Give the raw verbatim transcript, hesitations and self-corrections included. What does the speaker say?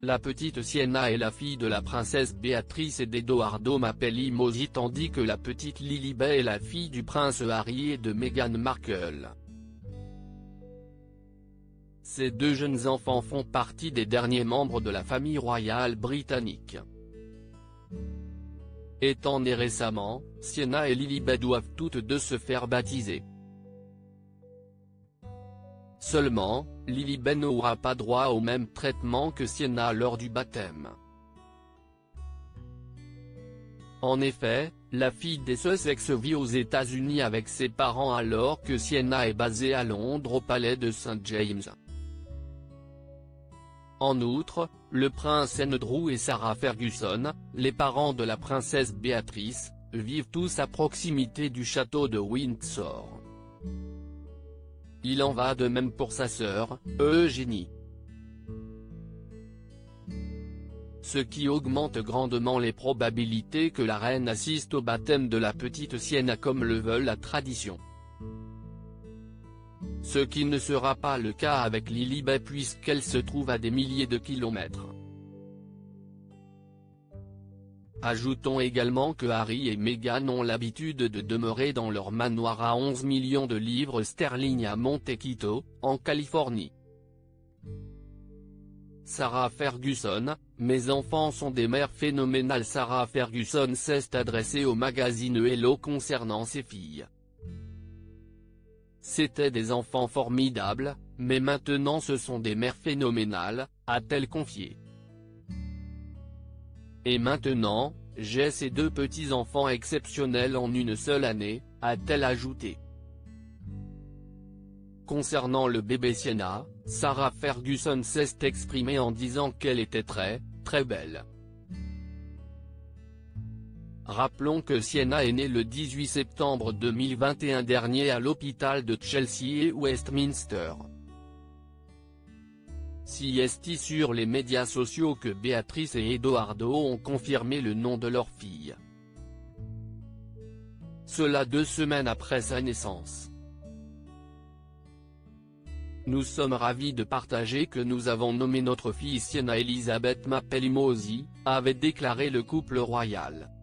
La petite Sienna est la fille de la princesse Béatrice et d'Edoardo Mapelli-Mozzi tandis que la petite Lilibet est la fille du prince Harry et de Meghan Markle. Ces deux jeunes enfants font partie des derniers membres de la famille royale britannique. Étant nées récemment, Sienna et Lilibet doivent toutes deux se faire baptiser. Seulement, Lilibet n'aura pas droit au même traitement que Sienna lors du baptême. En effet, la fille des Sussex vit aux États-Unis avec ses parents alors que Sienna est basée à Londres au palais de Saint James. En outre, le prince Andrew et Sarah Ferguson, les parents de la princesse Béatrice, vivent tous à proximité du château de Windsor. Il en va de même pour sa sœur, Eugénie. Ce qui augmente grandement les probabilités que la reine assiste au baptême de la petite Sienna comme le veut la tradition. Ce qui ne sera pas le cas avec Lilibet puisqu'elle se trouve à des milliers de kilomètres. Ajoutons également que Harry et Meghan ont l'habitude de demeurer dans leur manoir à onze millions de livres sterling à Montecito, en Californie. Sarah Ferguson, mes enfants sont des mères phénoménales. Sarah Ferguson s'est adressée au magazine Hello concernant ses filles. C'étaient des enfants formidables, mais maintenant ce sont des mères phénoménales, a-t-elle confié. Et maintenant, j'ai ces deux petits-enfants exceptionnels en une seule année, a-t-elle ajouté. Concernant le bébé Sienna, Sarah Ferguson s'est exprimée en disant qu'elle était très, très belle. Rappelons que Sienna est née le dix-huit septembre deux mille vingt et un dernier à l'hôpital de Chelsea et Westminster. Si est sur les médias sociaux que Béatrice et Edoardo ont confirmé le nom de leur fille. Cela deux semaines après sa naissance. Nous sommes ravis de partager que nous avons nommé notre fille Sienna Elizabeth Mapelli-Mozzi, avait déclaré le couple royal.